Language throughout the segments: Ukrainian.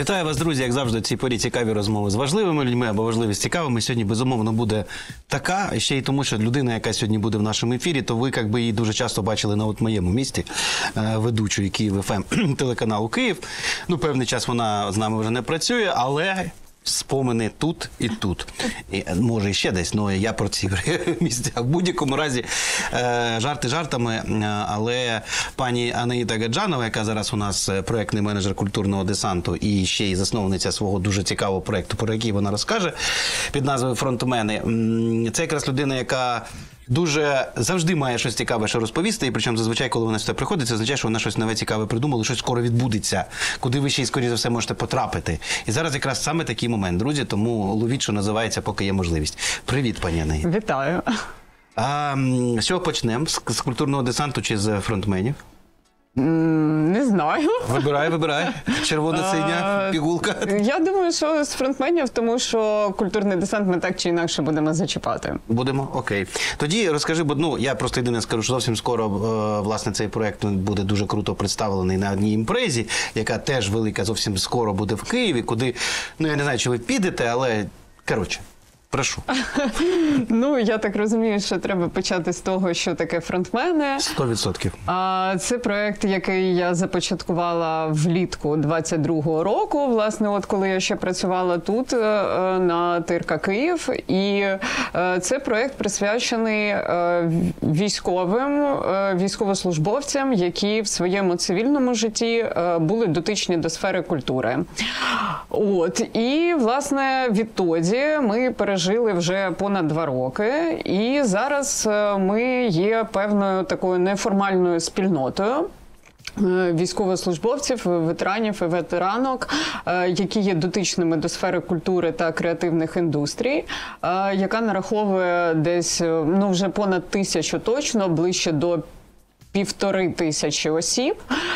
Вітаю вас, друзі, як завжди, в цій порі цікаві розмови з важливими людьми або важливі з цікавими. Сьогодні, безумовно, буде така, ще й тому, що людина, яка сьогодні буде в нашому ефірі, то ви, якби, її дуже часто бачили на от моєму місці, ведучої Київ ФМ телеканалу Київ. Ну, певний час вона з нами вже не працює, але спомини тут і тут. І, може, і ще десь, але я про ці місця. В будь-якому разі, жарти жартами, але пані Анаїта Гаджанова, яка зараз у нас проєктний менеджер культурного десанту і ще й засновниця свого дуже цікавого проєкту, про який вона розкаже, під назвою «Фронтмени», це якраз людина, яка дуже завжди має щось цікаве, що розповісти, і причому зазвичай, коли вона сюди приходить, це означає, що вона щось нове цікаве придумала, щось скоро відбудеться, куди ви ще й, скоріше за все, можете потрапити. І зараз якраз саме такий момент, друзі, тому ловіть, що називається, поки є можливість. Привіт, пані Анаїта. Вітаю. А з чого почнемо? З культурного десанту чи з фронтменів? Не знаю. Вибирай. Червона-синя пігулка. Я думаю, що з фронтменів, тому що культурний десант ми так чи інакше будемо зачіпати. Будемо? Окей. Тоді розкажи, бо я просто єдине скажу, що зовсім скоро, власне, цей проєкт буде дуже круто представлений на одній імпрезі, яка теж велика, зовсім скоро буде в Києві, куди, я не знаю, чи ви підете, але, коротше. Прошу. Ну, я так розумію, що треба почати з того, що таке фронтмени. 100%. Це проєкт, який я започаткувала влітку 22-го року, власне, от коли я ще працювала тут, на ТРК Київ. І це проєкт присвячений військовослужбовцям, які в своєму цивільному житті були дотичні до сфери культури. І, власне, відтоді ми пережили вже понад 2 роки, і зараз ми є певною такою неформальною спільнотою військовослужбовців, ветеранів і ветеранок, які є дотичними до сфери культури та креативних індустрій, яка нараховує десь, вже понад 1000 точно, ближче до 1500 осіб.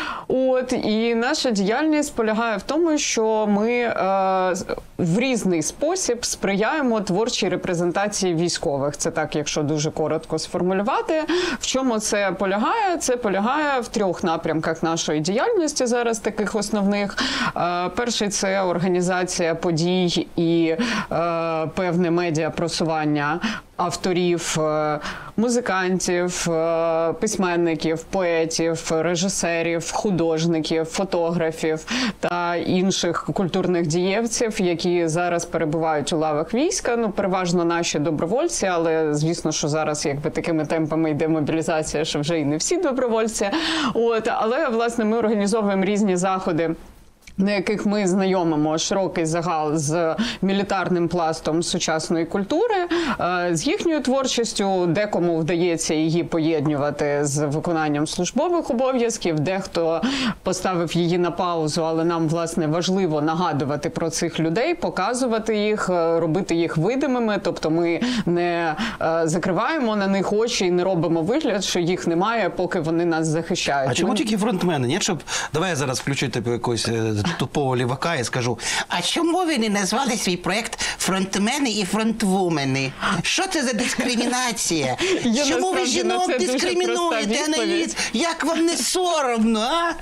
І наша діяльність полягає в тому, що ми в різний спосіб сприяємо творчій репрезентації військових. Це так, якщо дуже коротко сформулювати. В чому це полягає? Це полягає в 3 напрямках нашої діяльності зараз, таких основних. Перший – це організація подій і певне медіапросування авторів, музикантів, письменників, поетів, режисерів, художників, фотографів та інших культурних дієвців, які зараз перебувають у лавах війська. Переважно наші добровольці, але звісно, що зараз такими темпами йде мобілізація, що вже і не всі добровольці. Але, власне, ми організовуємо різні заходи, на яких ми знайомимо широкий загал з мілітарним пластом сучасної культури, з їхньою творчістю, декому вдається її поєднувати з виконанням службових обов'язків, дехто поставив її на паузу, але нам, власне, важливо нагадувати про цих людей, показувати їх, робити їх видимими, тобто ми не закриваємо на них очі і не робимо вигляд, що їх немає, поки вони нас захищають. А чому тільки фронтмени? Ні, щоб... Давай я зараз включу тебе якогось тупого лівака і скажу, а чому ви не назвали свій проєкт «Фронтмени і фронтвумени»? Що це за дискримінація? Чому ви жінок дискримінуєте, Анаїт? Як вам не соромно,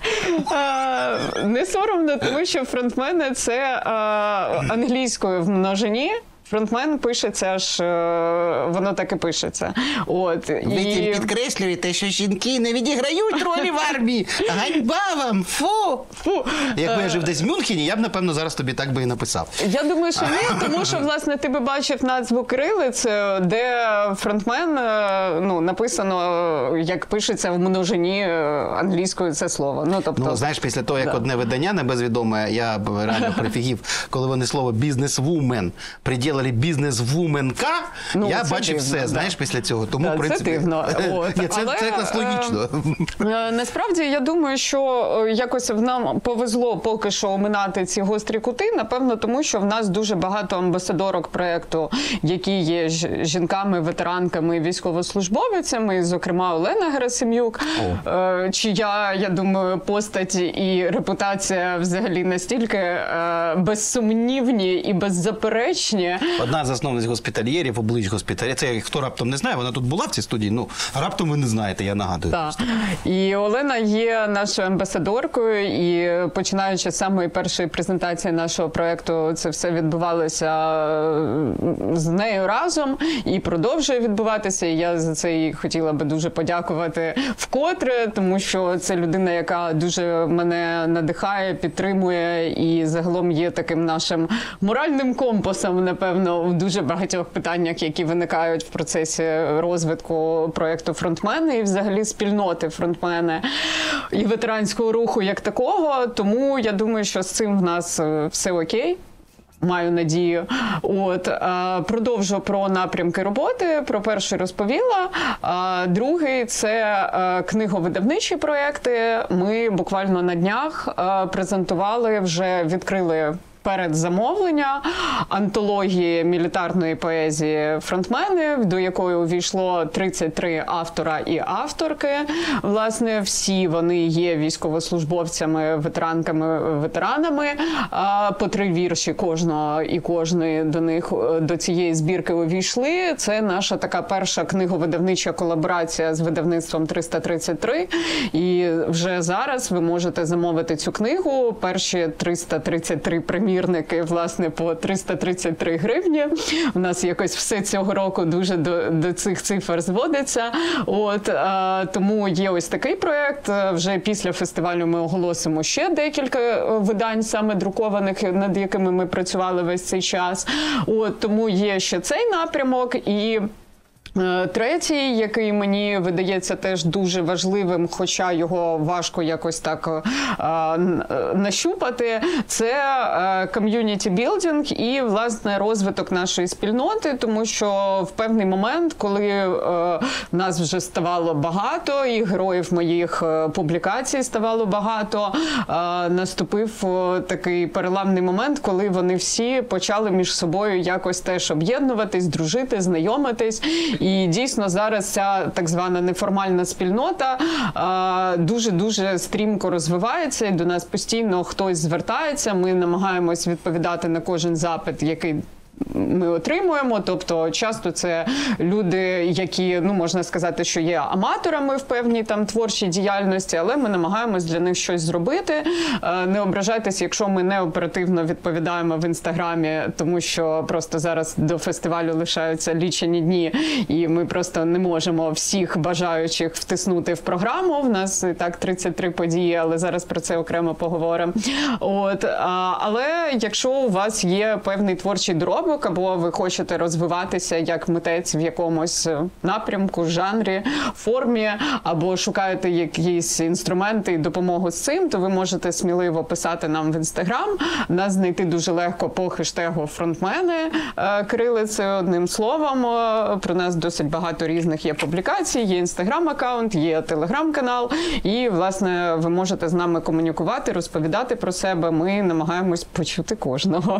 а? Не соромно, тому що фронтмени – це англійською в множині. Фронтмен пишеться аж, воно так і пишеться. Ви цим підкреслюєте, що жінки не відіграють ролі в армії. Ганьба вам! Фу! Якби я жив десь в Мюнхені, я б, напевно, зараз тобі так би і написав. Я думаю, що ні, тому що, власне, ти би бачив назву кирилиці, де фронтмен, написано, як пишеться в множині англійською це слово. Знаєш, після того, як одне видання небезвідоме, я б реально прифігів, коли вони слово «бізнес-вумен» приділили бізнес-вуменка, я бачив все, знаєш, після цього. Тому, в принципі, це дивно. Це якраз логічно. Насправді, я думаю, що якось нам повезло поки що оминати ці гострі кути, напевно, тому що в нас дуже багато амбасадорок проєкту, які є жінками, ветеранками, військовослужбовицями, зокрема Олена Герасим'юк, чия, я думаю, постать і репутація взагалі настільки безсумнівні і беззаперечні, Одна з засновниць госпітальєрів, облич госпітальєрів. Це хто раптом не знає, вона тут була в цій студії, ну раптом ви не знаєте, я нагадую. Так. І Олена є нашою амбасадоркою, і починаючи з самої першої презентації нашого проєкту, це все відбувалося з нею разом і продовжує відбуватися. І я за це їй хотіла би дуже подякувати вкотре, тому що це людина, яка дуже мене надихає, підтримує і загалом є таким нашим моральним компасом, напевно, в дуже багатьох питаннях, які виникають в процесі розвитку проєкту «Фронтмени» і взагалі спільноти «Фронтмени» і ветеранського руху як такого. Тому я думаю, що з цим в нас все окей. Маю надію. Продовжу про напрямки роботи. Про перший розповіла. Другий – це книговидавничі проєкти. Ми буквально на днях презентували, вже відкрили передзамовлення антології мілітарної поезії «Фронтмени», до якої увійшло 33 автора і авторки. Власне, всі вони є військовослужбовцями, ветеранами. По 3 вірші кожного і кожної до цієї збірки увійшли. Це наша така перша книговидавнича колаборація з видавництвом 333. І вже зараз ви можете замовити цю книгу. Перші 333 примірники, власне, по 333 гривні. У нас якось все цього року дуже до цих цифр зводиться. Тому є ось такий проєкт. Вже після фестивалю ми оголосимо ще декілька видань, саме друкованих, над якими ми працювали весь цей час. Тому є ще цей напрямок. І третій, який мені видається теж дуже важливим, хоча його важко якось так нащупати, це ком'юніті-білдинг і, власне, розвиток нашої спільноти, тому що в певний момент, коли нас вже ставало багато, і героїв моїх публікацій ставало багато, наступив такий переламний момент, коли вони всі почали між собою якось теж об'єднуватись, дружити, знайомитись. І дійсно зараз ця так звана неформальна спільнота дуже-дуже стрімко розвивається, і до нас постійно хтось звертається, ми намагаємось відповідати на кожен запит, який ми отримуємо, тобто часто це люди, які, можна сказати, що є аматорами в певній там творчій діяльності, але ми намагаємось для них щось зробити. Не ображайтесь, якщо ми не оперативно відповідаємо в Інстаграмі, тому що просто зараз до фестивалю лишаються лічені дні, і ми просто не можемо всіх бажаючих втиснути в програму. В нас і так 33 події, але зараз про це окремо поговоримо. Але якщо у вас є певний творчий доробок, або ви хочете розвиватися як митець в якомусь напрямку, жанрі, формі, або шукаєте якісь інструменти і допомогу з цим, то ви можете сміливо писати нам в Інстаграм. Нас знайти дуже легко по хештегу «Фронтмени», кирилицею, одним словом. Про нас досить багато різних є публікацій, є Інстаграм-аккаунт, є Телеграм-канал. І, власне, ви можете з нами комунікувати, розповідати про себе. Ми намагаємось почути кожного.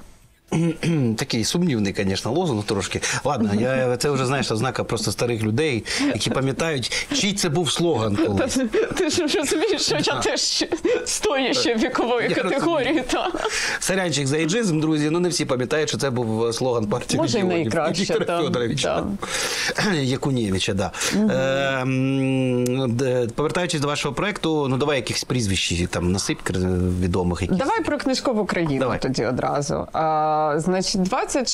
Такий сумнівний, звісно, лозунг трошки. Ладно, це вже, знаєш, ознака просто старих людей, які пам'ятають, чий це був слоган колись. Ти ж розумієш, що я теж стою ще вікової категорії. Сорянчик за ейджизм, друзі, не всі пам'ятають, що це був слоган партії регіонів. Може, і найкраще. Віктора Федоровича. Якунєвича, да. Повертаючись до вашого проєкту, давай якихось прізвищ там насип відомих. Давай про книжкову країну тоді одразу. Значить,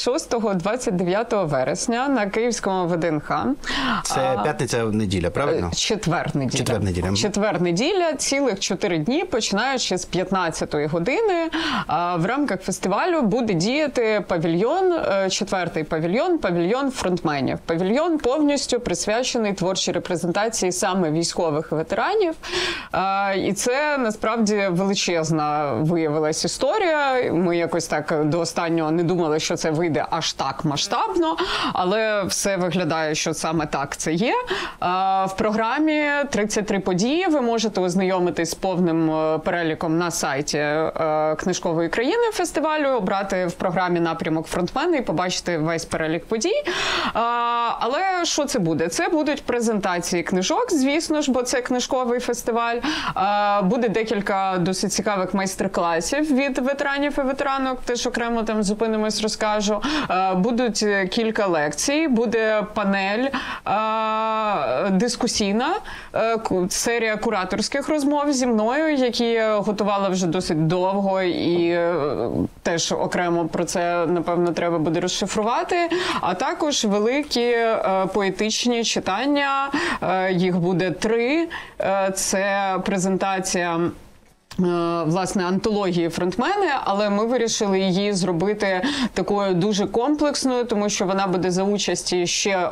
26-29 вересня на Київському ВДНХ. Це п'ятниця-неділя, правильно? Четвер-неділя. Четвер-неділя, цілих 4 дні, починаючи з 15-ї години. В рамках фестивалю буде діяти павільйон, 4-й павільйон фронтменів. Павільйон повністю присвячений творчій репрезентації саме військових ветеранів. І це, насправді, величезна виявилась історія. Ми якось так до останнього не думали, що це вийде аж так масштабно, але все виглядає, що саме так це є. В програмі 33 події. Ви можете ознайомитись з повним переліком на сайті книжкової країни фестивалю, обрати в програмі напрямок «Фронтмени» і побачити весь перелік подій. Але що це буде? Це будуть презентації книжок, звісно ж, бо це книжковий фестиваль. Буде декілька досить цікавих майстер-класів від ветеранів і ветеранок, теж окремо там зупинимось, розкажу. Будуть кілька лекцій, буде панель дискусійна, серія кураторських розмов зі мною, які я готувала вже досить довго, і теж окремо про це, напевно, треба буде розшифрувати. А також великі поетичні читання, їх буде 3. Це презентація власне антології «Фронтмени», але ми вирішили її зробити такою дуже комплексною, тому що вона буде за участі ще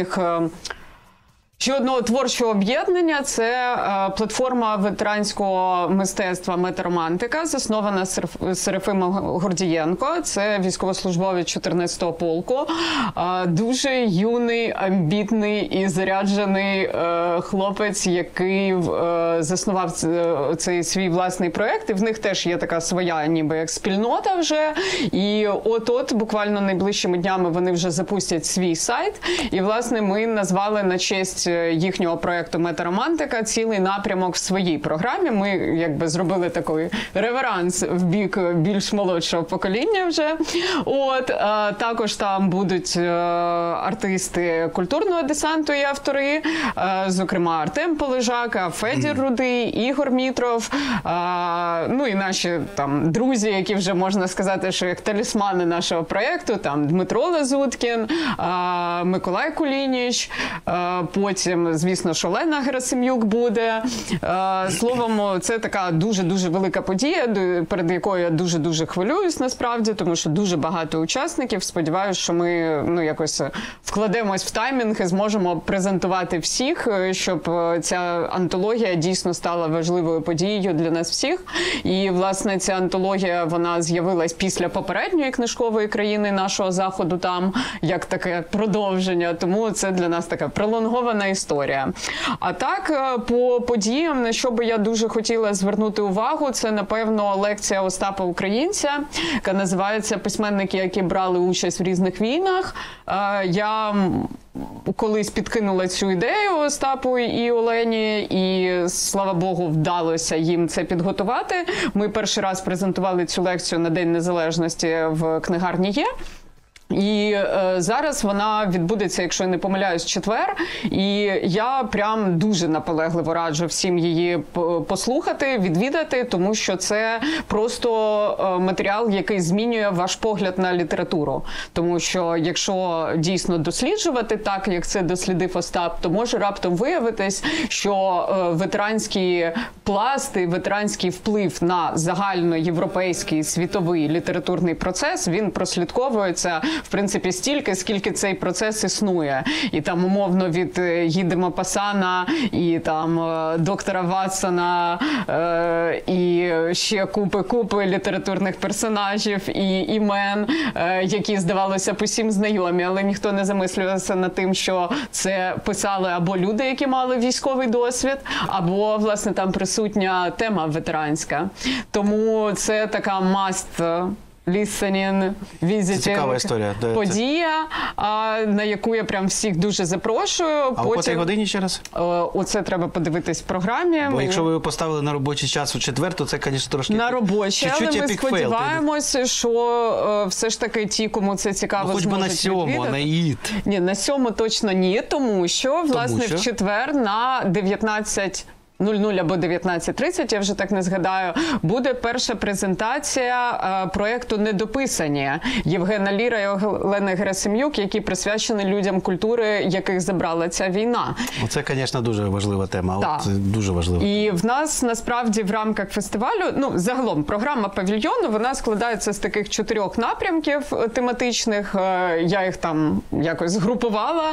одного творчого об'єднання. Це платформа ветеранського мистецтва «Метаромантика», заснована Серафимом Гордієнко. Це військовослужбовець 14-го полку. Дуже юний, амбітний і заряджений хлопець, який заснував цей свій власний проєкт. І в них теж є така своя ніби як спільнота вже. І от-от, буквально найближчими днями вони вже запустять свій сайт. І, власне, ми назвали на честь їхнього проєкту «Метаромантика» цілий напрямок в своїй програмі. Ми якби зробили такий реверанс в бік більш молодшого покоління вже. Також там будуть артисти культурного десанту і автори, зокрема Артем Полежак, Федір Рудий, Ігор Мітров, ну і наші там друзі, які вже можна сказати, що як талісмани нашого проєкту, там Дмитро Лазуткін, Миколай Кулініч, потім, звісно, що Олена Герасим'юк буде. Словом, це така дуже-дуже велика подія, перед якою я дуже-дуже хвилююсь насправді, тому що дуже багато учасників. Сподіваюся, що ми якось вкладемось в таймінг і зможемо презентувати всіх, щоб ця антологія дійсно стала важливою подією для нас всіх. І, власне, ця антологія, вона з'явилась після попередньої книжкової країни нашого заходу там, як таке продовження. Тому це для нас така пролонгована історія. А так, по подіям, на що би я дуже хотіла звернути увагу, це, напевно, лекція Остапа Українця, яка називається «Письменники, які брали участь в різних війнах». Я колись підкинула цю ідею Остапу і Олені, і, слава Богу, вдалося їм це підготувати. Ми перший раз презентували цю лекцію на День Незалежності в книгарні «Є». І зараз вона відбудеться, якщо я не помиляюсь, в четвер. І я прям дуже наполегливо раджу всім її послухати, відвідати, тому що це просто матеріал, який змінює ваш погляд на літературу. Тому що якщо дійсно досліджувати так, як це дослідив Остап, то може раптом виявитись, що ветеранські пласти, ветеранський вплив на загальноєвропейський світовий літературний процес, він прослідковується в принципі, стільки, скільки цей процес існує. І там, умовно, від Гіде Мопассана, і там доктора Ватсона, і ще купи літературних персонажів і імен, які, здавалося б, усім знайомі, але ніхто не замислювався над тим, що це писали або люди, які мали військовий досвід, або, власне, там присутня тема ветеранська. Тому це така listening, visiting подія, на яку я прям всіх дуже запрошую. А о котрій годині ще раз? Оце треба подивитись в програмі. Бо якщо ви поставили на робочий час у четвер, то це, звісно, трошки... На робочий, але ми сподіваємося, що все ж таки ті, кому це цікаво, хоч би на 7, на ІД. Ні, на 7 точно ні, тому що, власне, в четвер на 19:00 або 19:30, я вже так не згадаю, буде перша презентація проєкту «Недописані» Євгена Ліра і Олени Герасим'юк, які присвячені людям культури, яких забрала ця війна. Це, звісно, дуже важлива тема. Так. Це дуже важливо. І в нас, насправді, в рамках фестивалю, загалом, програма павільйону, вона складається з таких 4 напрямків тематичних. Я їх там якось згрупувала.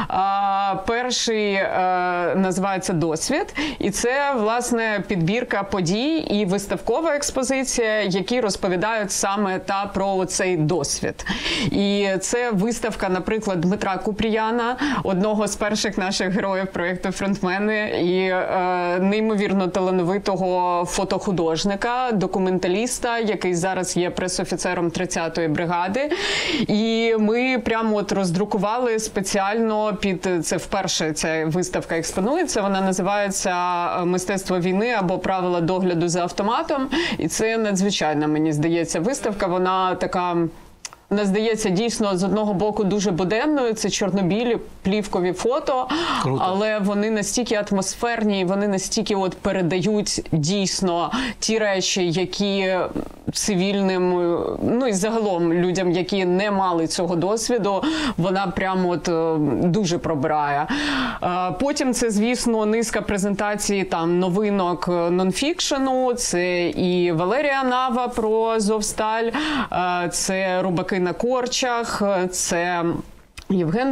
Перший називається «Досвід». І це, власне, підбірка подій і виставкова експозиція, які розповідають саме про цей досвід. І це виставка, наприклад, Дмитра Купріяна, одного з перших наших героїв проєкту «Фронтмени», і неймовірно талановитого фотохудожника, документаліста, який зараз є пресофіцером 30-ї бригади. І ми прямо роздрукували спеціально це вперше ця виставка експонується, вона називається «Мистецтво війни» або «Правила догляду за автоматом». І це надзвичайна, мені здається, виставка. Вона така вона здається дійсно з одного боку дуже буденною, це чорнобілі плівкові фото, Круто. але вони настільки атмосферні, вони настільки от передають дійсно ті речі, які цивільним, ну і загалом людям, які не мали цього досвіду, вона прямо от дуже пробирає. Потім це, звісно, низка презентацій там новинок нонфікшену, це і Валерія Нава про Азовсталь, це Рубаки на корчах, це Євген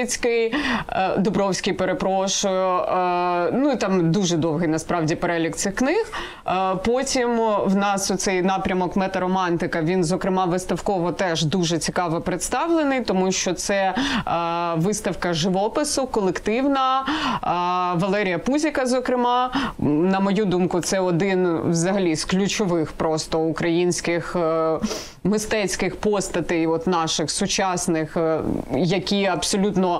Дубровський, перепрошую. Ну і там дуже довгий насправді перелік цих книг. Потім в нас оцей напрямок метаромантика, він, зокрема, виставково теж дуже цікаво представлений, тому що це виставка живопису, колективна. Валерія Пузіка, зокрема, на мою думку, це один взагалі з ключових просто українських мистецьких постатей, от наших сучасних, які абсолютно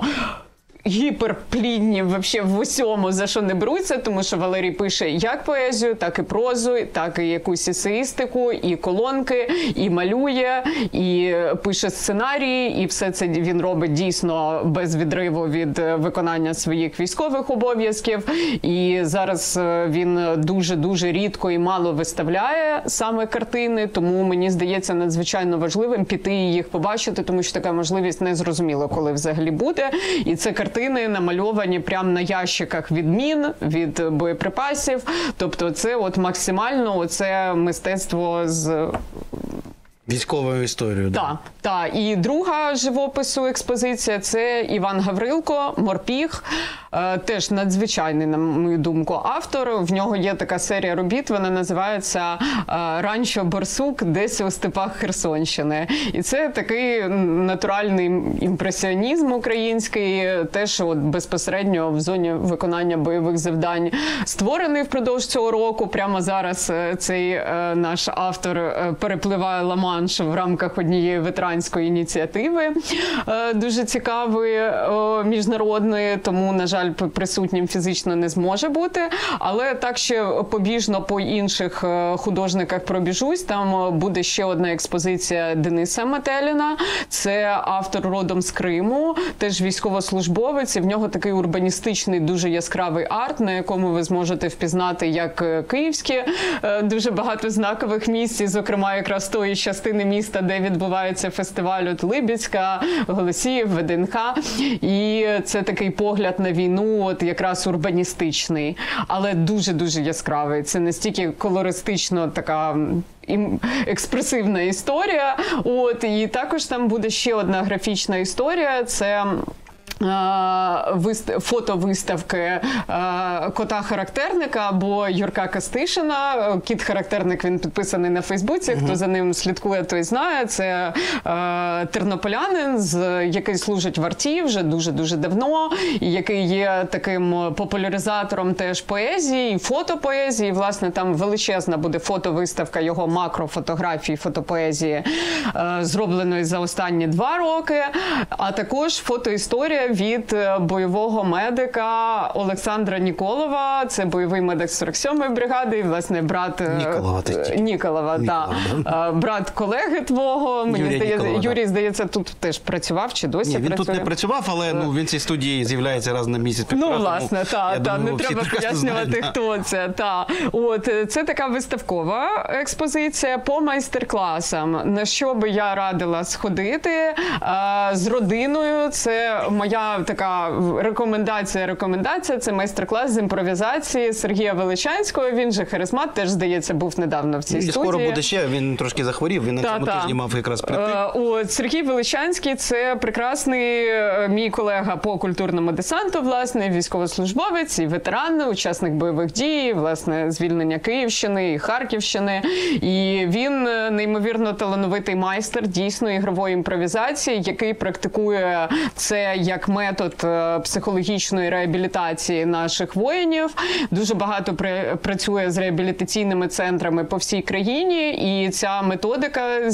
гіперплідні вообще в усьому, за що не беруться, тому що Валерій пише як поезію, так і прозу, так і якусь есеїстику, і колонки, і малює, і пише сценарії, і все це він робить дійсно без відриву від виконання своїх військових обов'язків. І зараз він дуже-дуже рідко і мало виставляє саме картини, тому мені здається надзвичайно важливим піти і їх побачити, тому що така можливість не зрозуміло, коли взагалі буде. І це картини намальовані прямо на ящиках від мін, від боєприпасів. Тобто це от максимально оце мистецтво з Військовою історією. Так, так. І друга живопису експозиція – це Іван Гаврилко, «Морпіг». Теж надзвичайний, на мою думку, автор. В нього є така серія робіт, вона називається «Ранчо Борсук десь у степах Херсонщини». І це такий натуральний імпресіонізм український, теж от безпосередньо в зоні виконання бойових завдань створений впродовж цього року. Прямо зараз цей наш автор перепливає Ла-Манш в рамках однієї ветеранської ініціативи, дуже цікавої, міжнародної, тому, на жаль, присутнім фізично не зможе бути, але так ще побіжно по інших художниках пробіжусь. Там буде ще одна експозиція Дениса Метеліна. Це автор родом з Криму, теж військовослужбовець, і в нього такий урбаністичний, дуже яскравий арт, на якому ви зможете впізнати як київські, дуже багато знакових місць, і, зокрема, якраз тої частини міста, де відбувається фестиваль от Либідська, Голосіїв, ВДНХ. І це такий погляд на війну, от якраз урбаністичний, але дуже-дуже яскравий. Це настільки колористично така експресивна історія. От, і також там буде ще одна графічна історія. Це фотовиставки кота-характерника або Юрка Костишина. Кіт-характерник, він підписаний на Фейсбуці. Хто за ним слідкує, той знає. Це тернополянин, який служить в арті вже дуже-дуже давно, і який є таким популяризатором теж поезії, фотопоезії. Власне, там величезна буде фотовиставка його макрофотографій, фотопоезії, зробленої за останні 2 роки, а також фотоісторія від бойового медика Олександра Ніколова. Це бойовий медик 47-ї бригади, і, власне, брат Ніколова, брат колеги твого. Юрій, здається, тут теж працював чи досі працює? Він тут не працював, але він в цій студії з'являється раз на місяць. Ну, власне, не треба пояснювати, хто це. От, це така виставкова експозиція по майстер-класам. На що би я радила сходити з родиною? Це моя така рекомендація, це майстер-клас з імпровізації Сергія Величанського. Він же харизмат, теж, здається, був недавно в цій студії. Скоро буде ще, він трошки захворів, він на цьому тижні мав якраз прийти. От, Сергій Величанський – це прекрасний мій колега по культурному десанту, власне, військовослужбовець і ветеран, учасник бойових дій, власне, звільнення Київщини і Харківщини. І він неймовірно талановитий майстер дійсно ігрової імпровізації, який практикує це як метод психологічної реабілітації наших воїнів. Дуже багато працює з реабілітаційними центрами по всій країні, і ця методика,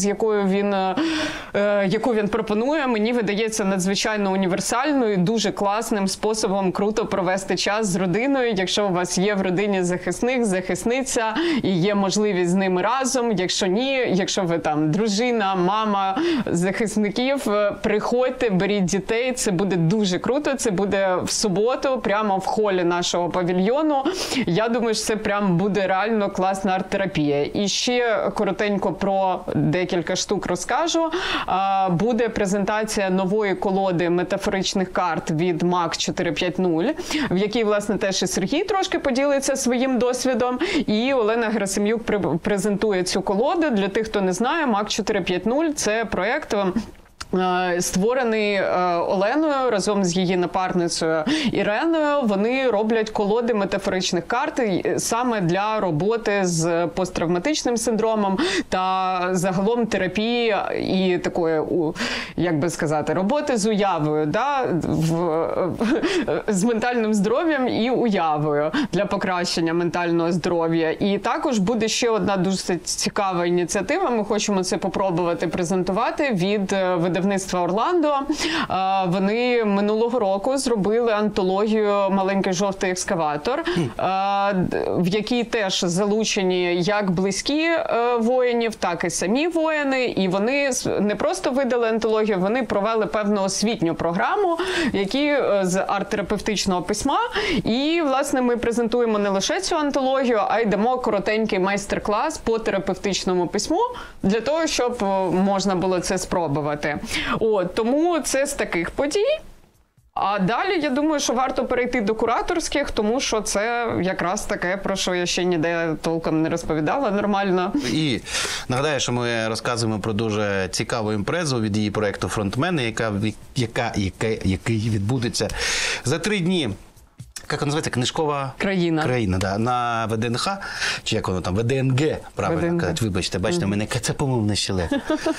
яку він пропонує, мені видається надзвичайно універсальною, дуже класним способом круто провести час з родиною, якщо у вас є в родині захисник, захисниця, і є можливість з ними разом. Якщо ні, якщо ви там дружина, мама захисників, приходьте, беріть дітей, це буде дуже круто, це буде в суботу, прямо в холі нашого павільйону. Я думаю, що це прям буде реально класна арт-терапія. І ще коротенько про декілька штук розкажу. Буде презентація нової колоди метафоричних карт від МАК 450, в якій, власне, теж і Сергій трошки поділиться своїм досвідом, і Олена Герасим'юк презентує цю колоду. Для тих, хто не знає, МАК 450 – це проєкт, створений Оленою разом з її напарницею Іреною. Вони роблять колоди метафоричних карт саме для роботи з посттравматичним синдромом та загалом терапії і такої, як би сказати, роботи з уявою, да? З ментальним здоров'ям і уявою для покращення ментального здоров'я. І також буде ще одна дуже цікава ініціатива. Ми хочемо це попробувати презентувати від видавництва «Орландо». Вони минулого року зробили антологію «Маленький жовтий екскаватор», в якій теж залучені як близькі воїнів, так і самі воїни. І вони не просто видали антологію, вони провели певну освітню програму, які з арт-терапевтичного письма. І, власне, ми презентуємо не лише цю антологію, а й дамо коротенький майстер-клас по терапевтичному письму для того, щоб можна було це спробувати. Тому це з таких подій. А далі, я думаю, що варто перейти до кураторських, тому що це якраз таке, про що я ще ніде толком не розповідала нормально. І нагадаю, що ми розказуємо про дуже цікаву імпрезу від її проєкту «Фронтмени», який відбудеться за 3 дні. Як вона називається? Книжкова країна, да, на ВДНХ, чи як воно там, ВДНГ, правильно казати, вибачте, бачите, у мене кацапомовне щеле.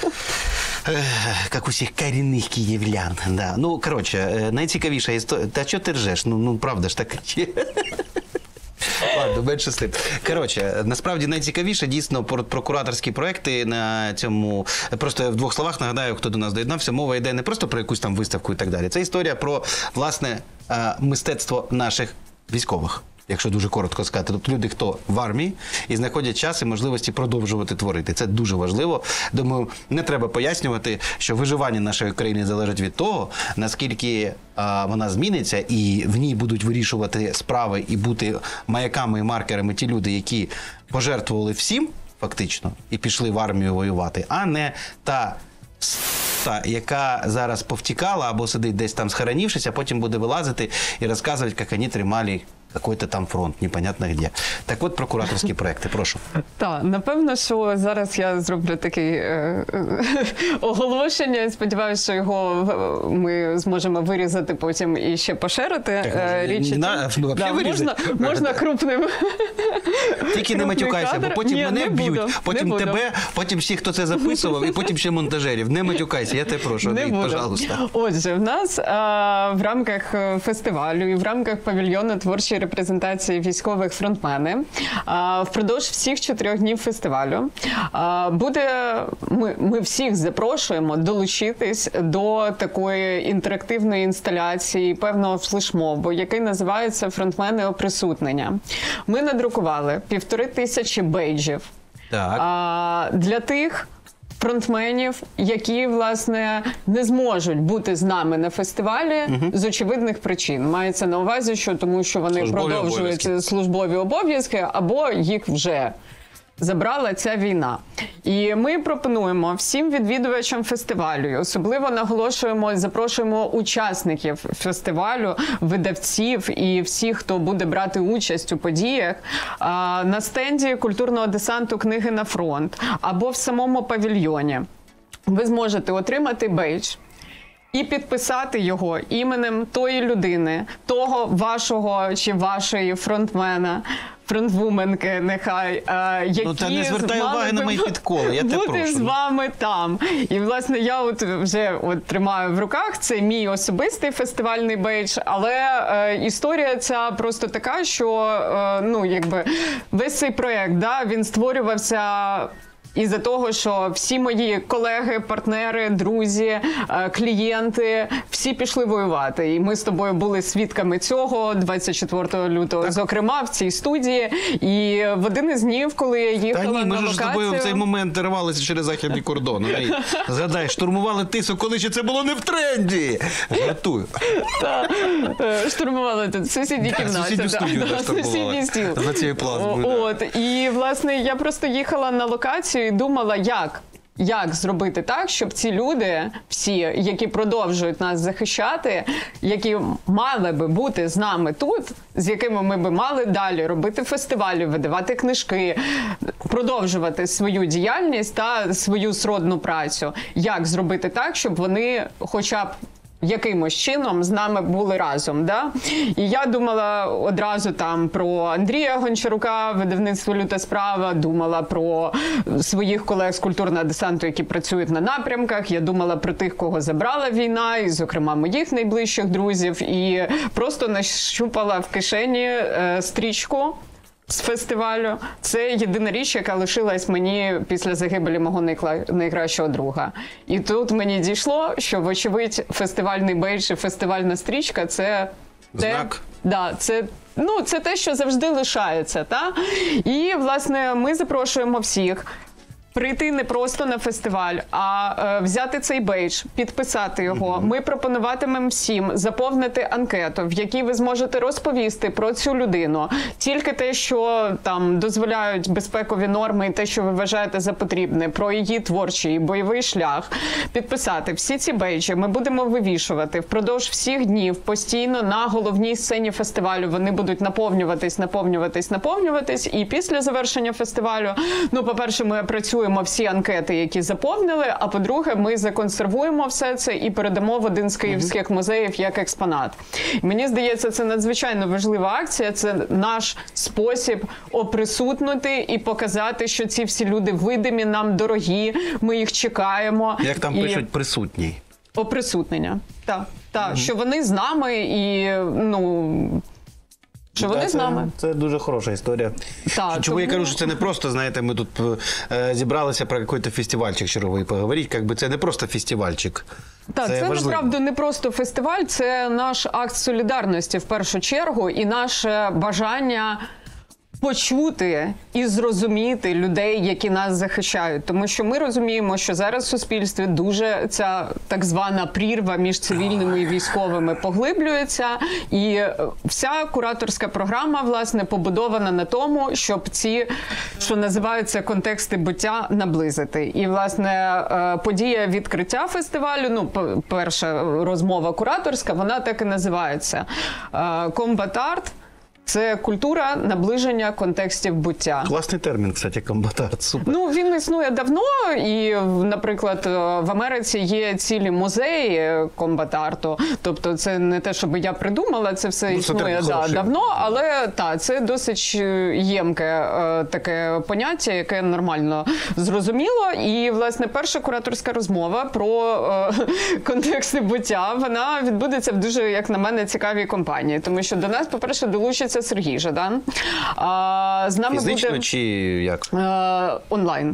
Як усіх корінних київлян, да. Ну, коротше, найцікавіша історія, та що ти ржеш, ну правда ж так. Ладно, менше з тим. Коротше, насправді найцікавіше дійсно про кураторські проекти на цьому. Просто в 2 словах нагадаю, хто до нас доєднався. Мова йде не просто про якусь там виставку і так далі. Це історія про, власне, мистецтво наших військових. Якщо дуже коротко сказати, тобто люди, хто в армії і знаходять час і можливості продовжувати творити. Це дуже важливо. Думаю, не треба пояснювати, що виживання нашої країни залежить від того, наскільки вона зміниться і в ній будуть вирішувати справи і бути маяками і маркерами ті люди, які пожертвували всім, фактично, і пішли в армію воювати, а не та, яка зараз повтікала або сидить десь там схоронившись, а потім буде вилазити і розказувати, як вони тримали какой-то там фронт, непонятно где. Так от про кураторські проекти, прошу. Так, напевно, що зараз я зроблю таке оголошення. Сподіваюся, що його ми зможемо вирізати потім і ще поширити. Можна крупним. Тільки не матюкайся, бо потім мене б'ють, потім тебе, потім всіх, хто це записував, і потім ще монтажерів. Не матюкайся, я тебе прошу, Андрій, пожалуйста. Отже, в нас в рамках фестивалю і в рамках павільйону творчої репрезентації військових фронтмени впродовж всіх 4 днів фестивалю ми всіх запрошуємо долучитись до такої інтерактивної інсталяції певного флешмобу, який називається «Фронтмени оприсутнення». Ми надрукували 1500 бейджів для тих фронтменів, які, власне, не зможуть бути з нами на фестивалі з очевидних причин. Мається на увазі, що тому що вони продовжують службові обов'язки або їх вже забрала ця війна. І ми пропонуємо всім відвідувачам фестивалю, особливо наголошуємо, запрошуємо учасників фестивалю, видавців і всіх, хто буде брати участь у подіях, на стенді культурного десанту «Книги на фронт» або в самому павільйоні. Ви зможете отримати бейдж і підписати його іменем тої людини, того вашого чи вашої фронтмена, фронтвуменки, нехай, які та не звертай уваги на мої підколи, я тебе бути прошу. з вами там. І, власне, я вже тримаю в руках, це мій особистий фестивальний бейдж, але історія ця просто така, що, весь цей проєкт, він створювався із-за того, що всі мої колеги, партнери, друзі, клієнти, всі пішли воювати. І ми з тобою були свідками цього 24 лютого, зокрема, в цій студії. І в один із днів, коли я їхала на локацію... Ми ж з тобою в цей момент рвалися через західний кордон. Згадай, штурмували Тису, коли ще це було не в тренді. Жартую. Штурмували тут в сусідній кімнаті. Сусідню студію сусідній стіл. За цією плазмою. І, власне, я просто їхала на локацію і думала, як зробити так, щоб ці люди, всі, які продовжують нас захищати, які мали би бути з нами тут, з якими ми би мали далі робити фестивалі, видавати книжки, продовжувати свою діяльність та свою сродну працю. Як зробити так, щоб вони хоча б якимось чином з нами були разом, І я думала одразу там про Андрія Гончарука, видавництво «Люта справа», думала про своїх колег з культурного десанту, які працюють на напрямках, я думала про тих, кого забрала війна, і, зокрема, моїх найближчих друзів, і просто нащупала в кишені стрічку з фестивалю. Це єдина річ, яка лишилась мені після загибелі мого найкращого друга. І тут мені дійшло, що, вочевидь, фестивальний бейдж і фестивальна стрічка – це знак. Це те, що завжди лишається. І, власне, ми запрошуємо всіх прийти не просто на фестиваль, а взяти цей бейдж, підписати його. Ми пропонуватимемо всім заповнити анкету, в якій ви зможете розповісти про цю людину. Тільки те, що там дозволяють безпекові норми і те, що ви вважаєте за потрібне, про її творчий і бойовий шлях. Підписати всі ці бейджі ми будемо вивішувати впродовж всіх днів постійно на головній сцені фестивалю. Вони будуть наповнюватись. І після завершення фестивалю, по-перше, ми працюємо всі анкети, які заповнили, а по-друге, ми законсервуємо все це і передамо в один з київських музеїв як експонат. Мені здається, це надзвичайно важлива акція, це наш спосіб оприсутнути і показати, що ці всі люди видимі, нам дорогі, ми їх чекаємо. Як там пишуть, присутній. Оприсутнення, так, що вони з нами і, що вони з нами. Це дуже хороша історія. Чому я кажу, що це не просто, знаєте, ми тут зібралися про якийсь фестивальчик черговий поговорити, це не просто фестивальчик. Це насправді не просто фестиваль, це наш акт солідарності в першу чергу і наше бажання почути і зрозуміти людей, які нас захищають. Тому що ми розуміємо, що зараз в суспільстві дуже ця так звана прірва між цивільними і військовими поглиблюється. І вся кураторська програма, власне, побудована на тому, щоб ці, що називаються, контексти буття наблизити. І, власне, подія відкриття фестивалю, перша розмова кураторська, вона так і називається. Комбат-арт. Це культура наближення контекстів буття. Класний термін, кстати, комбат-арт. Супер. Він існує давно, і, наприклад, в Америці є цілі музеї комбат-арту. Тобто це не те, щоб я придумала, це все існує давно, але це досить ємке таке поняття, яке нормально зрозуміло. І, власне, перша кураторська розмова про контексти буття, вона відбудеться в дуже, як на мене, цікавій компанії. Тому що до нас, по-перше, долучиться Сергій Жадан. З нами фізично буде... чи як? Онлайн.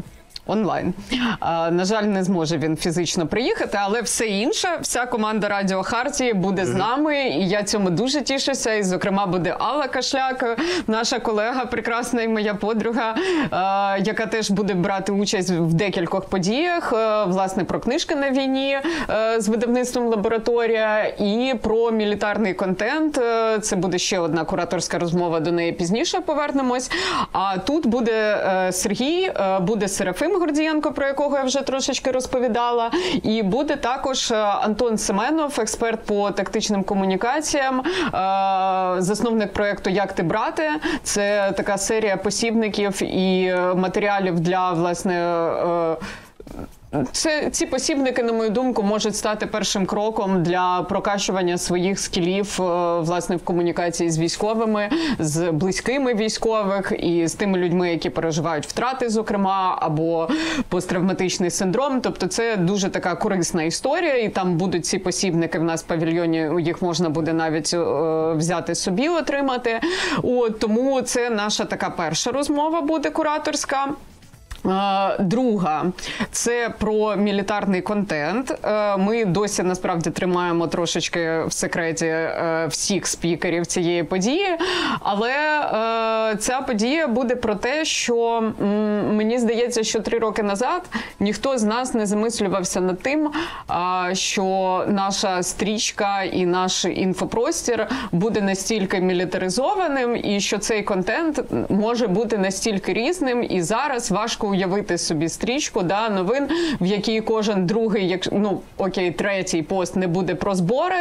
На жаль, не зможе він фізично приїхати, але все інше, вся команда Радіо Хартії буде з нами, і я цьому дуже тішуся. І, зокрема, буде Алла Кашляк, наша колега, прекрасна і моя подруга, яка теж буде брати участь в декількох подіях, власне, про книжки на війні з видавництвом «Лабораторія» і про мілітарний контент. Це буде ще одна кураторська розмова, до неї пізніше повернемось. А тут буде Сергій, буде Серафим Гордієнко, про якого я вже трошечки розповідала, і буде також Антон Семенов, експерт по тактичним комунікаціям, засновник проєкту «Як ти, брате?». Це така серія посібників і матеріалів для, власне, ці посібники, на мою думку, можуть стати першим кроком для прокачування своїх скілів, власне, в комунікації з військовими, з близькими військових і з тими людьми, які переживають втрати, зокрема, або посттравматичний синдром. Тобто це дуже така корисна історія, і там будуть ці посібники в нас в павільйоні, їх можна буде навіть взяти собі, отримати. Тому це наша така перша розмова буде кураторська. Друга – це про мілітарний контент. Ми досі, насправді, тримаємо трошечки в секреті всіх спікерів цієї події, але ця подія буде про те, що мені здається, що 3 роки назад ніхто з нас не замислювався над тим, що наша стрічка і наш інфопростір буде настільки мілітаризованим, і що цей контент може бути настільки різним, і зараз важко уявити собі стрічку новин, в якій кожен другий, третій пост не буде про збори,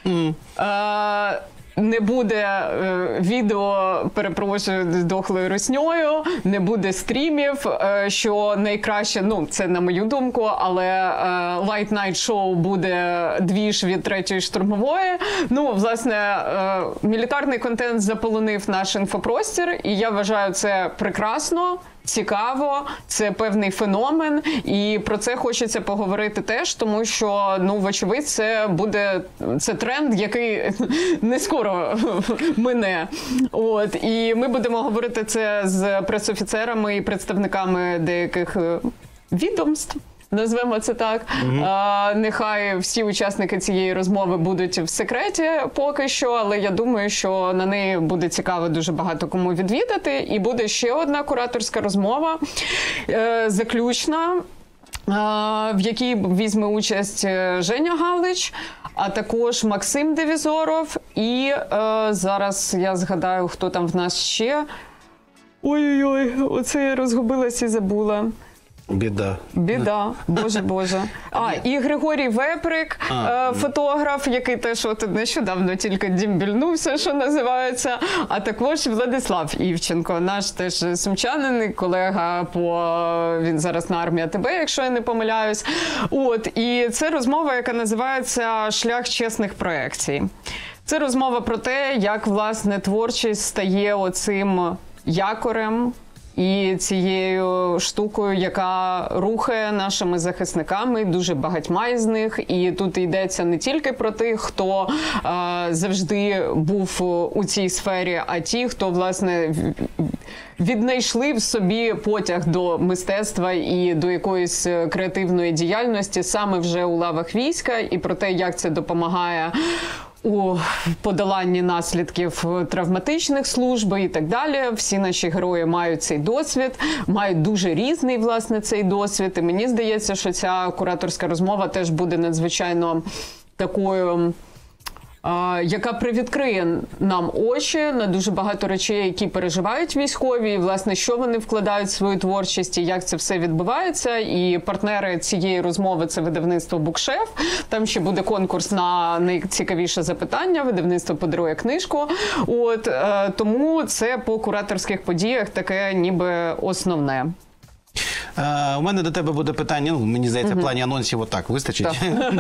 не буде відео, перепрошую, з дохлою руснею, не буде стрімів, що найкраще, це на мою думку, але Late Night Show буде двіж від 3-ї штурмової. Власне, мілітарний контент заполонив наш інфопростір, і я вважаю це прекрасно, цікаво, це певний феномен, і про це хочеться поговорити теж, тому що, вочевидь, це тренд, який не скоро мине. І ми будемо говорити це з пресофіцерами і представниками деяких відомств, назвемо це так. Нехай всі учасники цієї розмови будуть в секреті поки що, але я думаю, що на неї буде цікаво дуже багато кому відвідати. І буде ще одна кураторська розмова, заключна, в якій візьме участь Женя Галич, а також Максим Девізоров. І зараз я згадаю, хто там в нас ще. Ой-ой-ой, оце я розгубилась і забула. Біда. Боже. І Григорій Веприк, фотограф, який теж нещодавно тільки дімбільнувся, що називається, а також Владислав Івченко, наш теж сумчанин, колега він зараз на Армії АТБ, якщо я не помиляюсь. І це розмова, яка називається «Шлях чесних проекцій». Це розмова про те, як, власне, творчість стає оцим якорем, і цією штукою, яка рухає нашими захисниками, дуже багатьма із них. І тут йдеться не тільки про тих, хто завжди був у цій сфері, а ті, хто, власне, віднайшли в собі потяг до мистецтва і до якоїсь креативної діяльності саме вже у лавах війська, і про те, як це допомагає у подоланні наслідків травматичних служб і так далі. Всі наші герої мають цей досвід, мають дуже різний, власне, цей досвід. І мені здається, що ця кураторська розмова теж буде надзвичайно такою, яка привідкриє нам очі на дуже багато речей, які переживають військові, і, власне, що вони вкладають в свою творчість і як це все відбувається. І партнери цієї розмови – це видавництво «Букшеф». Там ще буде конкурс на найцікавіше запитання, видавництво подарує книжку. Тому це по кураторських подіях таке ніби основне. У мене до тебе буде питання, мені здається, в плані анонсів отак вистачить.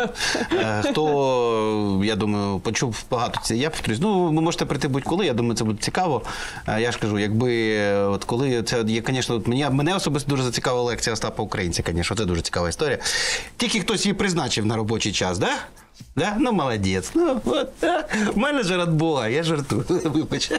Хто, я думаю, почув багато цієї, я повторюсь, ви можете прийти будь-коли, я думаю, це буде цікаво. Я ж кажу, якби, коли це є, звісно, мене особисто дуже зацікавила лекція Остапа Українця, звісно, це дуже цікава історія. Тільки хтось її призначив на робочий час, да? Да? Молодець. Менеджер від Бога, я жартую, вибач.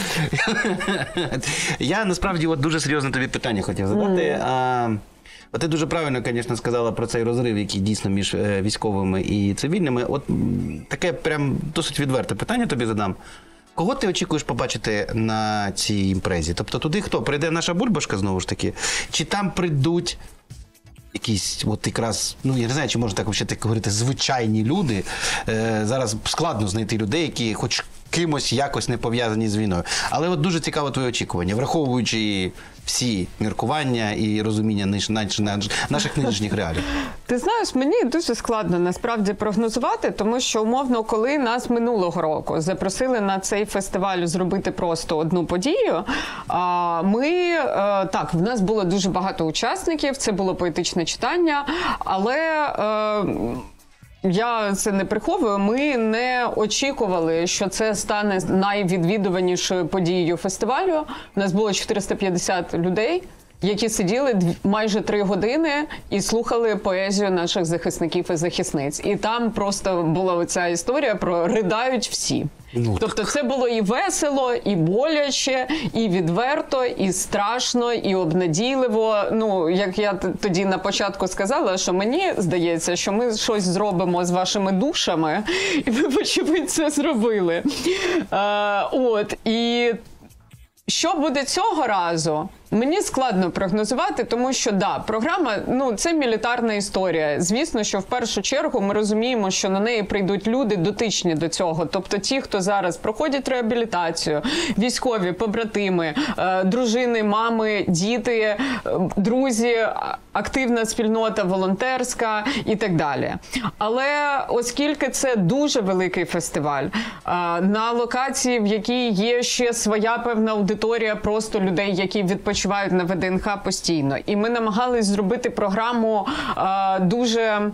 Я, насправді, дуже серйозне тобі питання хотів задати. Ти дуже правильно, звісно, сказала про цей розрив, який дійсно між військовими і цивільними. Таке прям досить відверте питання тобі задам. Кого ти очікуєш побачити на цій імпрезі? Тобто туди хто? Прийде наша бульбашка, знову ж таки? Чи там прийдуть якісь, якраз, я не знаю, чи можна так говорити, звичайні люди? Зараз складно знайти людей, які хоч кимось якось не пов'язані з війною. Але дуже цікаво твоє очікування, враховуючи всі міркування і розуміння наших нинішніх реалій? Ти знаєш, мені дуже складно насправді прогнозувати, тому що, умовно, коли нас минулого року запросили на цей фестиваль зробити просто одну подію, так, в нас було дуже багато учасників, це було поетичне читання, але я це не приховую, ми не очікували, що це стане найвідвідуванішою подією фестивалю. У нас було 450 людей, які сиділи майже 3 години і слухали поезію наших захисників і захисниць. І там просто була оця історія про «ридають всі». Тобто це було і весело, і боляче, і відверто, і страшно, і обнадійливо. Ну, як я тоді на початку сказала, що мені здається, що ми щось зробимо з вашими душами, і ви, вочевидь, це зробили. І що буде цього разу? Мені складно прогнозувати, тому що, програма, це мілітарна історія. Звісно, що в першу чергу ми розуміємо, що на неї прийдуть люди дотичні до цього. Тобто ті, хто зараз проходять реабілітацію, військові, побратими, дружини, мами, діти, друзі, активна спільнота, волонтерська і так далі. Але оскільки це дуже великий фестиваль, на локації, в якій є ще своя певна аудиторія просто людей, які відпочивають на ВДНХ постійно. І ми намагались зробити програму дуже,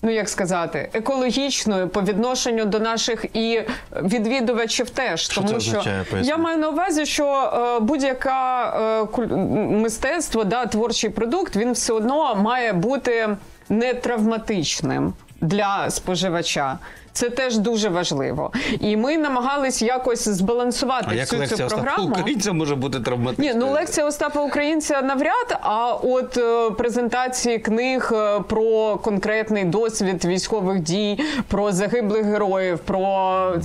екологічною по відношенню до наших і відвідувачів теж. Що тому це означає, що я маю на увазі, що будь-яке мистецтво, творчий продукт, він все одно має бути не травматичним для споживача. Це теж дуже важливо. І ми намагались якось збалансувати всю цю програму. А як лекція Остапа Українця може бути травматичною? Ні, лекція Остапа Українця навряд, а от презентації книг про конкретний досвід військових дій, про загиблих героїв, про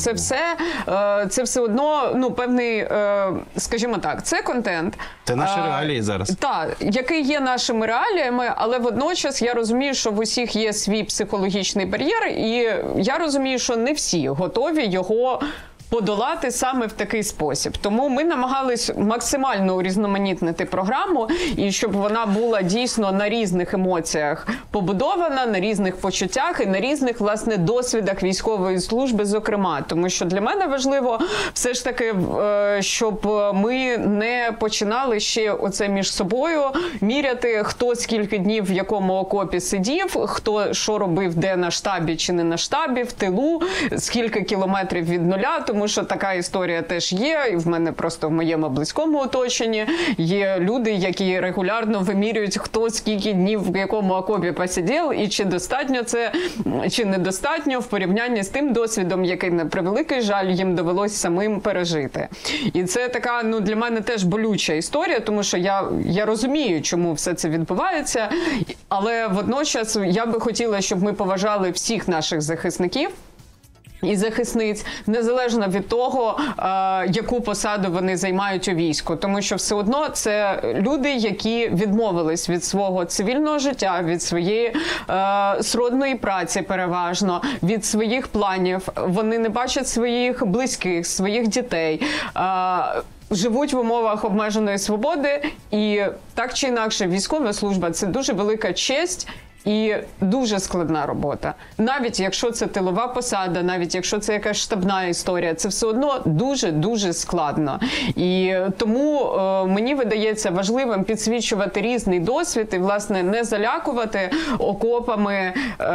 це все одно, певний, скажімо так, це контент. Це наші реалії зараз. Так, який є нашими реаліями, але водночас я розумію, що в усіх є свій психологічний бар'єр, і я розумію, що не всі готові його подолати саме в такий спосіб. Тому ми намагались максимально урізноманітнити програму, і щоб вона була дійсно на різних емоціях побудована, на різних почуттях і на різних, власне, досвідах військової служби, зокрема. Тому що для мене важливо все ж таки, щоб ми не починали ще оце між собою міряти, хто скільки днів в якому окопі сидів, хто що робив, де на штабі чи не на штабі, в тилу, скільки кілометрів від нуля, тому що така історія теж є, і в мене просто в моєму близькому оточенні є люди, які регулярно вимірюють, хто скільки днів в якому окопі посидів, і чи достатньо це, чи недостатньо в порівнянні з тим досвідом, який, на превеликий жаль, їм довелось самим пережити. І це така, для мене теж болюча історія, тому що я розумію, чому все це відбувається, але водночас я би хотіла, щоб ми поважали всіх наших захисників і захисниць, незалежно від того, яку посаду вони займають у війську. Тому що все одно це люди, які відмовились від свого цивільного життя, від своєї сродної праці переважно, від своїх планів. Вони не бачать своїх близьких, своїх дітей, живуть в умовах обмеженої свободи. І так чи інакше військова служба – це дуже велика честь і дуже складна робота. Навіть якщо це тилова посада, навіть якщо це якась штабна історія, це все одно дуже-дуже складно. І тому мені видається важливим підсвічувати різний досвід і, власне, не залякувати окопами,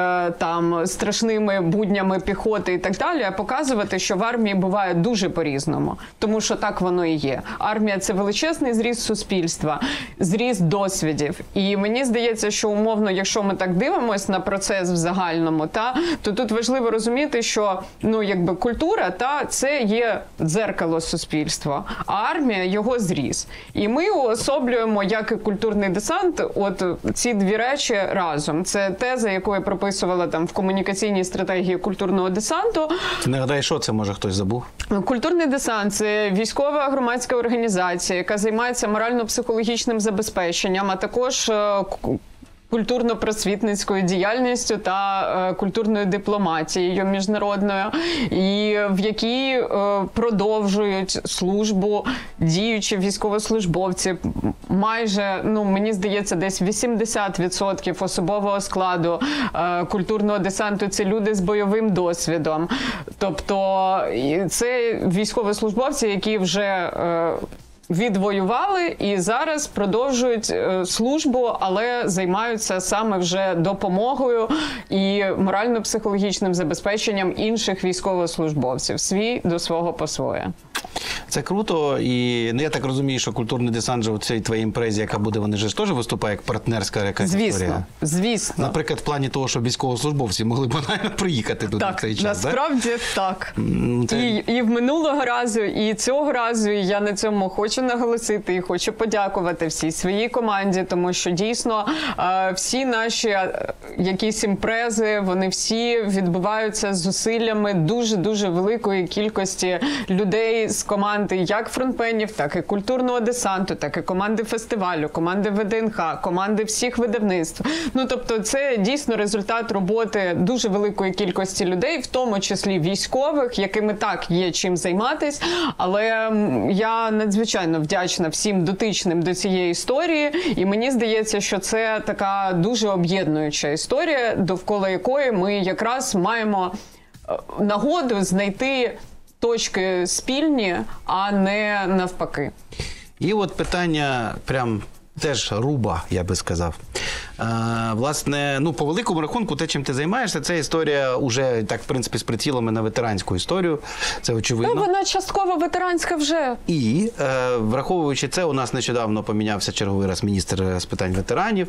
страшними буднями піхоти і так далі, а показувати, що в армії буває дуже по-різному. Тому що так воно і є. Армія – це величезний зріст суспільства, зріст досвідів. І мені здається, що умовно, якщо ми так дивимося на процес в загальному, то тут важливо розуміти, що культура це є дзеркало суспільства, а армія його зріз. І ми уособлюємо, як і культурний десант, ці дві речі разом. Це теза, яку я прописувала в комунікаційній стратегії культурного десанту. Ти нагадай, що це, може хтось забув? Культурний десант – це військова громадська організація, яка займається морально-психологічним забезпеченням, а також культурно-просвітницькою діяльністю та культурною дипломатією міжнародною, і в якій продовжують службу діючі військовослужбовці. Майже, мені здається, десь 80% особового складу культурного десанту – це люди з бойовим досвідом. Тобто це військовослужбовці, які вже відвоювали і зараз продовжують службу, але займаються саме вже допомогою і морально-психологічним забезпеченням інших військовослужбовців. Свій до свого по своє. Це круто, і я так розумію, що культурний десант же у цій твоїй імпрезі, яка буде, вони ж теж виступає як партнерська якась історія. Звісно. Наприклад, в плані того, що військовослужбовці могли банально приїхати туди в цей час. Насправді так. Це... І в минулого разу, і цього разу я на цьому хочу наголосити і хочу подякувати всій своїй команді, тому що дійсно всі наші якісь імпрези, вони всі відбуваються з зусиллями дуже-дуже великої кількості людей з команди як фронтменів, так і культурного десанту, так і команди фестивалю, команди ВДНХ, команди всіх видавництв. Тобто це дійсно результат роботи дуже великої кількості людей, в тому числі військових, якими так є чим займатись, але я надзвичайно вдячна всім дотичним до цієї історії, і мені здається, що це така дуже об'єднуюча історія, довкола якої ми якраз маємо нагоду знайти точки спільні, а не навпаки. І от питання прям теж руба, я би сказав. Власне, по великому рахунку, те, чим ти займаєшся, це історія уже, так, в принципі, з прицілами на ветеранську історію. Це очевидно. Вона частково ветеранська вже. І, враховуючи це, у нас нещодавно помінявся черговий раз міністр з питань ветеранів.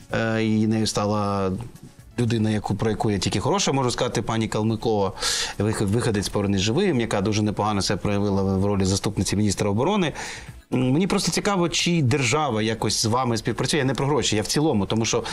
І нею стала людина, про яку я тільки хороше можу сказати, пані Калмикова, виходець «Повернись живим», яка дуже непогано себе проявила в ролі заступниці міністра оборони. Мені просто цікаво, чи держава якось з вами співпрацює. Я не про гроші, я в цілому, тому що,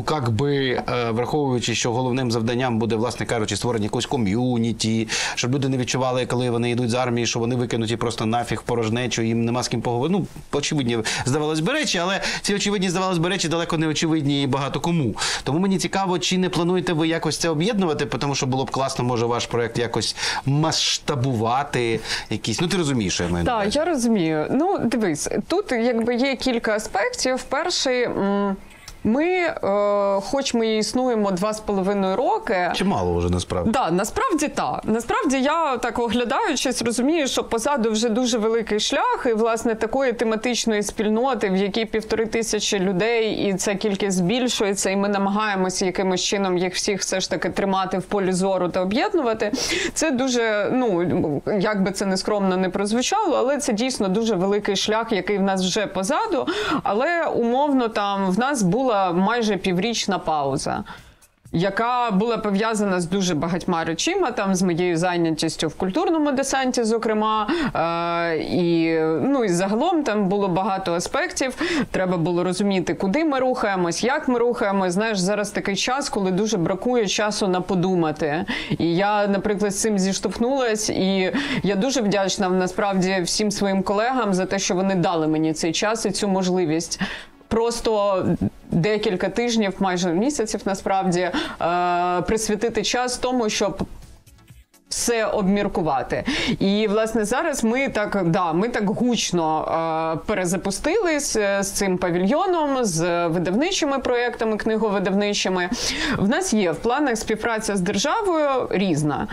враховуючи, що головним завданням буде, власне кажучи, створення якогось ком'юніті, щоб люди не відчували, коли вони йдуть з армії, що вони викинуті просто нафіг в порожнечу, їм нема з ким поговорити. Очевидні, здавалось би, речі, але ці очевидні, здавалось би, речі далеко не очевидні і багато кому. Тому мені цікаво, чи не плануєте ви якось це об'єднувати, тому що було б класно, може, ваш проєкт якось масштабувати якісь. Ти розумієш, що я маю на увазі. Так, я розумію. Дивись, тут є кілька аспектів. Перший, хоч ми існуємо 2,5 роки. Чимало вже, насправді. Так, насправді так. Насправді я так оглядаючись розумію, що позаду вже дуже великий шлях, і, власне, такої тематичної спільноти, в якій 1500 людей, і ця кількість збільшується, і ми намагаємося якимось чином їх всіх все ж таки тримати в полі зору та об'єднувати. Це дуже, як би це нескромно не прозвучало, але це дійсно дуже великий шлях, який в нас вже позаду, але умовно там в нас була майже піврічна пауза, яка була пов'язана з дуже багатьма речима, з моєю зайнятістю в культурному десанті, зокрема, і загалом там було багато аспектів. Треба було розуміти, куди ми рухаємось, як ми рухаємось. Знаєш, зараз такий час, коли дуже бракує часу на подумати. І я, наприклад, з цим зіштовхнулась, і я дуже вдячна, насправді, всім своїм колегам за те, що вони дали мені цей час і цю можливість. Просто декілька тижнів, майже місяців, насправді, присвятити час тому, щоб все обміркувати. І, власне, зараз ми так гучно перезапустились з цим павільйоном, з видавничими проєктами, книговидавничими. В нас є в планах співпраця з державою різна.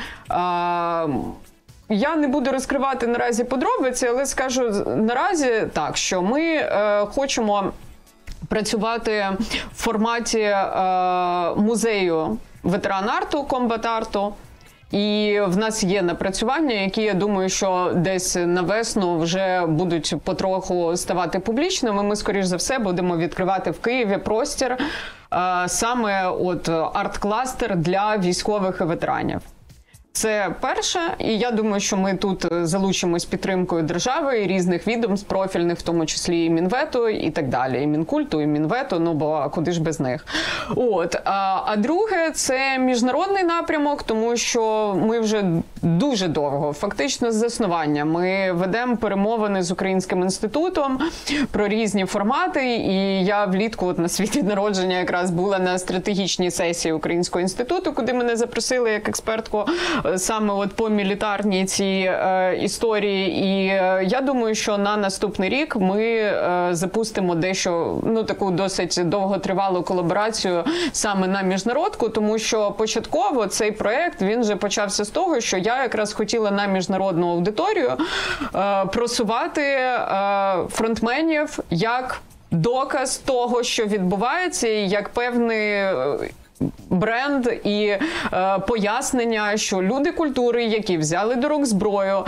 Я не буду розкривати наразі подробиці, але скажу наразі так, що ми хочемо працювати в форматі музею ветеран-арту, комбат-арту. І в нас є напрацювання, які, я думаю, що десь на весну вже будуть потроху ставати публічними. Ми, скоріш за все, будемо відкривати в Києві простір, саме арт-кластер для військових і ветеранів. Це перше, і я думаю, що ми тут залучимось підтримкою держави і різних відомств профільних, в тому числі і Мінвету, і так далі, і Мінкульту, і Мінвету, бо куди ж без них. А друге, це міжнародний напрямок, тому що ми вже дуже довго, фактично з заснування. Ми ведемо перемовини з Українським інститутом про різні формати, і я влітку от на свій день народження якраз була на стратегічній сесії Українського інституту, куди мене запросили як експертку саме от по мілітарній цій історії. І я думаю, що на наступний рік ми запустимо дещо, ну, таку досить довготривалу колаборацію саме на міжнародку, тому що початково цей проект, він вже почався з того, що я якраз хотіла на міжнародну аудиторію просувати фронтменів як доказ того, що відбувається, і як певний бренд і пояснення, що люди культури, які взяли до рук зброю,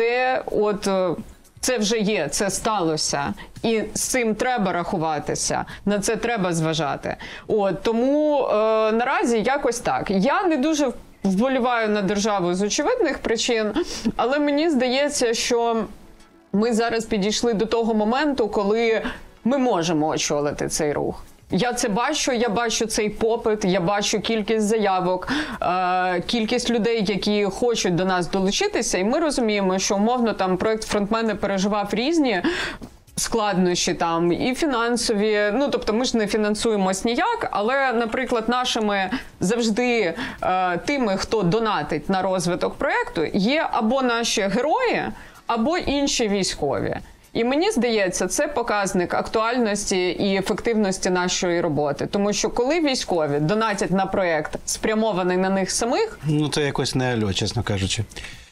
це вже є, це сталося. І з цим треба рахуватися, на це треба зважати. Тому наразі якось так. Я не дуже вболіваю на державу з очевидних причин, але мені здається, що ми зараз підійшли до того моменту, коли ми можемо очолити цей рух. Я це бачу, я бачу цей попит, я бачу кількість заявок, кількість людей, які хочуть до нас долучитися, і ми розуміємо, що умовно там проект «Фронтмени» переживав різні складнощі там і фінансові, ну, тобто ми ж не фінансуємось ніяк, але, наприклад, нашими завжди тими, хто донатить на розвиток проекту, є або наші герої, або інші військові. І мені здається, це показник актуальності і ефективності нашої роботи. Тому що коли військові донатять на проєкт, спрямований на них самих... Ну, це якось не альо, чесно кажучи.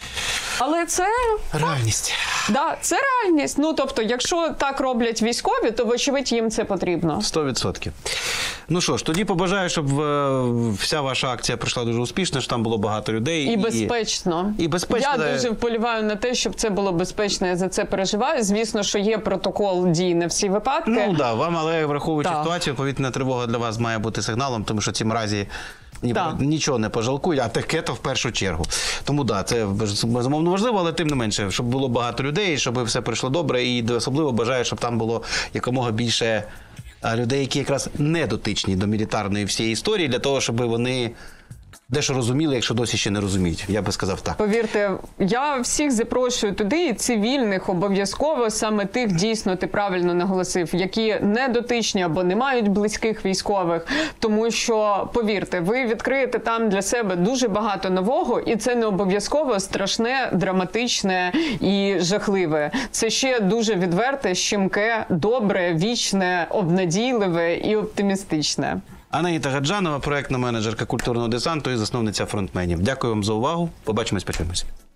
Але це... Реальність. Да, це реальність. Ну, тобто, якщо так роблять військові, то, вочевидь, їм це потрібно. 100%. Ну що ж, тоді побажаю, щоб вся ваша акція пройшла дуже успішно, що там було багато людей. І безпечно. І безпечно. Я дуже вболіваю на те, щоб це було безпечно, я за це переживаю. Звісно, що є протокол дій на всі випадки. Ну, да, вам, але враховуючи ситуацію, повітряна тривога для вас має бути сигналом, тому що ці мразі нічого не пожалкують, а таке то в першу чергу. Тому да, це безумовно важливо, але тим не менше, щоб було багато людей, щоб все пройшло добре, і особливо бажаю, щоб там було якомога більше людей, які якраз не дотичні до мілітарної всієї історії, для того, щоб вони дещо розуміли, якщо досі ще не розуміють. Я би сказав так. Повірте, я всіх запрошую туди, і цивільних обов'язково, саме тих, дійсно, ти правильно наголосив, які не дотичні або не мають близьких військових. Тому що, повірте, ви відкриєте там для себе дуже багато нового, і це не обов'язково страшне, драматичне і жахливе. Це ще дуже відверте, щемке, добре, вічне, обнадійливе і оптимістичне. Анаїта Гаджанова, проектна менеджерка культурного десанту і засновниця «Фронтменів». Дякую вам за увагу. Побачимось, почуємось.